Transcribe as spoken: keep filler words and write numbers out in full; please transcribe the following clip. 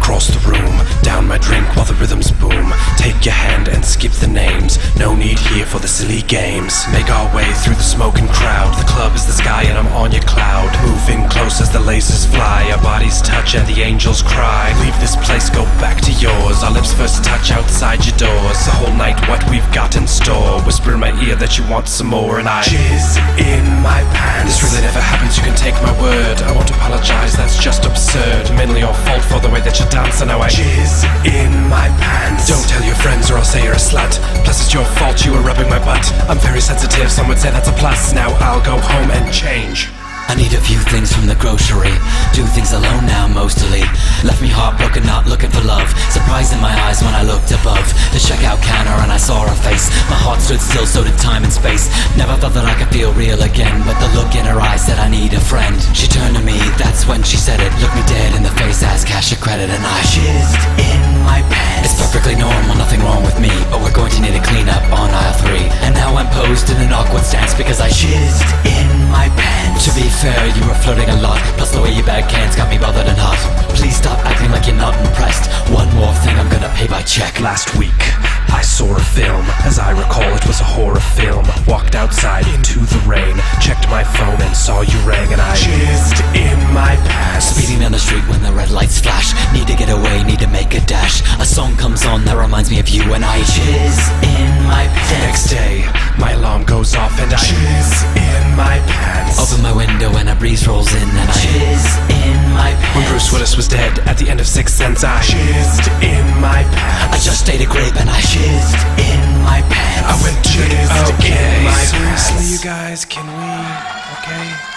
across the room, down my drink while the rhythms boom. Take your hand and skip the names, no need here for the silly games. Make our way through the smoking crowd, the club is the sky and I'm on your cloud. Moving close as the lasers fly, our bodies touch and the angels cry. Leave this place, go back to yours, our lips first touch outside your doors. The whole night what we've got in store, whisper in my ear that you want some more, and I jizz in my pants. This really never happens, you can take my word. I won't apologize, that's just absurd. Mainly your fault for the way that you dance, and now I jizz in my pants. Don't tell your friends or I'll say you're a slut. Plus it's your fault you were rubbing my butt. I'm very sensitive, some would say that's a plus. Now I'll go home and change. I need a few things from the grocery, do things alone now mostly. Left me heartbroken, not looking for love. Surprise in my eyes when I looked above the checkout counter and I saw her face. My heart stood still, so did time and space. Never thought that I could feel real again, but the look in her eyes said I need a friend. She turned to me, that's when she said it. Looked me dead in the face, asked cash or credit, and I jizzed in my pants. It's perfectly normal, nothing wrong with me, but we're going to need a cleanup on aisle three. And now I'm posed in an awkward stance because I jizzed in my pants. To be fair, you were flirting a lot, plus the way you bag cans got me bothered and hot. Please stop acting like you're not impressed. One more thing, I'm gonna pay by check. Last week, I saw a film. As I recall, it was a horror film. Walked outside into the rain, checked my phone and saw you rang, and I jizzed in my pants. Speeding down the street when the red lights flash, need to get away, need to make a dash. A song comes on that reminds me of you, and I jizz in my pants. The next day, my alarm goes off and I jizz in my pants. Open my window and a breeze rolls in and I jizz in my pants. When Bruce Willis was dead at the end of Sixth Sense, I jizzed in my pants. I just ate a grape and I jizzed in my pants. I went jizzed okay. in my pants. Seriously, you guys, can we? Okay.